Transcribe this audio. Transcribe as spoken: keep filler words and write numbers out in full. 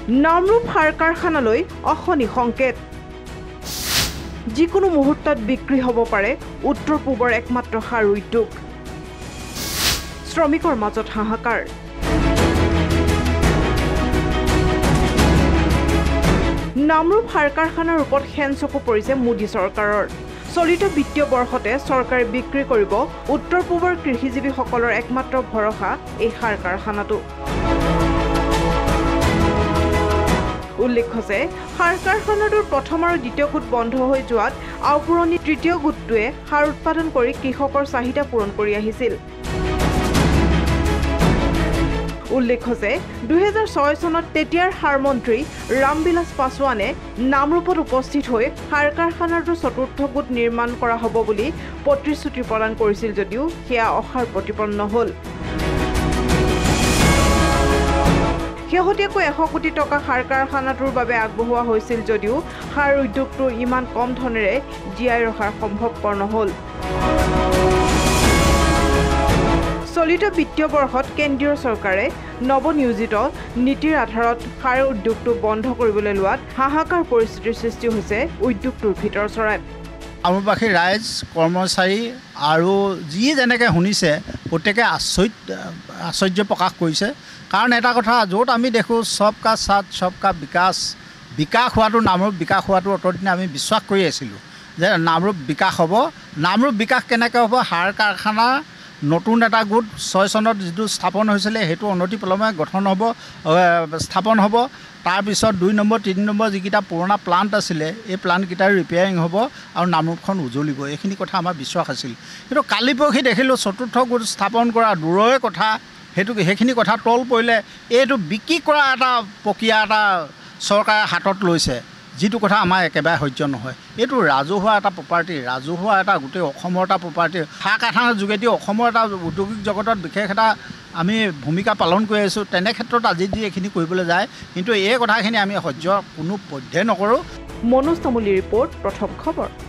নামৰূপ সাৰ কাৰখানালৈ অশনি সংকেত যিকোনো মুহূৰ্তত বিক্ৰী হ'ব পাৰে উত্তৰ পূবৰ একমাত্ৰ সাৰ উদ্যোগ শ্ৰমিকৰ মাজত হাহাকাৰ নামৰূপ সাৰ কাৰখানাৰ ওপৰত খেনচকু পৰিছে মোদী চৰকাৰৰ চলিত বিত্তীয় বৰ্ষতে চৰকাৰে বিক্ৰী কৰিব উত্তৰ পূবৰ কৃষিজীৱীসকলৰ একমাত্ৰ ভৰসা এই সাৰ কাৰখানাটো উল্লেখ্য যে সাৰ কাৰখানাটোৰ প্ৰথম আৰু দ্বিতীয় গোট বন্ধ হৈ যোৱাত আওপুৰণি তৃতীয় গোটটোৱে সাৰ উৎপাদন কৰি কৃষকৰ চাহিদা পূৰণ কৰি আহিছিল উল্লেখ্য যে দুই হাজাৰ ছয় চনত তেতিয়াৰ সাৰ মন্ত্ৰী ৰামবিলাস পাছোৱানে নামৰূপত উপস্থিত হৈ সাৰ কাৰখানাটোৰ চতুৰ্থ গোট নিৰ্মাণ কৰা হ'ব বুলি প্ৰতিশ্ৰুতি প্ৰদান কৰিছিল যদিও সেয়া অসাৰ প্ৰতিপন্ন হ'ল শেহতীয়াকৈ এশ কোটি টকা সাৰ কাৰখানাটোৰ বাবে আগবঢ়োৱা হৈছিল যদিও সাৰ উদ্যোগটো ইমান কম ধনেৰে জীয়াই ৰখাৰ সম্ভৱপৰ নহ'ল চলিত বিত্তীয় বৰ্ষত কেন্দ্ৰীয় চৰকাৰে নৱনিয়োজিত নীতিৰ আধাৰত সাৰ উদ্যোগটো বন্ধ কৰিবলৈ লোৱাত হাহাকাৰ পৰিস্থিতিৰ সৃষ্টি হৈছে উদ্যোগটোৰ ভিতৰ চৰাত আমৰবাসী ৰাইজ কৰ্মচাৰী আৰু যি যেনেকৈ শুনিছে প্ৰত্যেকে আশ্চৰ্য আশ্চৰ্য প্ৰকাশ কৰিছে কাৰণ এটা কথা য'ত আমি দেখোঁ সব কা সাথ সব কা বিকাশ বিকাশ হোৱাটো নামৰূপ বিকাশ হোৱাটো অতদিনে আমি বিশ্বাস কৰি আছিলোঁ যে নামৰূপ বিকাশ হ'ব নামৰূপ বিকাশ কেনেকৈ হ'ব সাৰ কাৰখানা নতুন এটা গোট ছয় চনত যিটো স্থাপন হৈছিলে সেইটো অনতিপলমে গঠন হ'ব স্থাপন হ'ব তাৰপিছত দুই নম্বৰ তিনি নম্বৰ যিকেইটা পুৰণা প্লাণ্ট আছিলে এই প্লাণ্টকেইটাৰ ৰিপেয়াৰিং হ'ব আৰু নামৰূপখন উজ্বলিব এইখিনি কথা আমাৰ বিশ্বাস আছিল কিন্তু কালি পৰহি দেখিলোঁ চতুৰ্থ গোট স্থাপন কৰা দূৰৰে কথা সেইটো সেইখিনি কথা তল পৰিলে এইটো বিক্ৰী কৰা এটা প্ৰক্ৰিয়া এটা চৰকাৰে হাতত লৈছে যিটো কথা আমাৰ একেবাৰে সহ্য নহয় এইটো ৰাজহুৱা এটা প্ৰপাৰ্টি ৰাজহুৱা এটা গোটেই অসমৰ এটা প্ৰপাৰ্টি সাৰ কাৰখানাৰ যোগেদি অসমৰ এটা উদ্যোগিক জগতত বিশেষ এটা আমি ভূমিকা পালন কৰি আছোঁ তেনে ক্ষেত্ৰত আজি যদি এইখিনি কৰিবলৈ যায় কিন্তু এই কথাখিনি আমি সহ্য কোনো পধ্যে নকৰোঁ মনোজ তামুলীৰ ৰিপৰ্ট প্ৰথম খবৰ।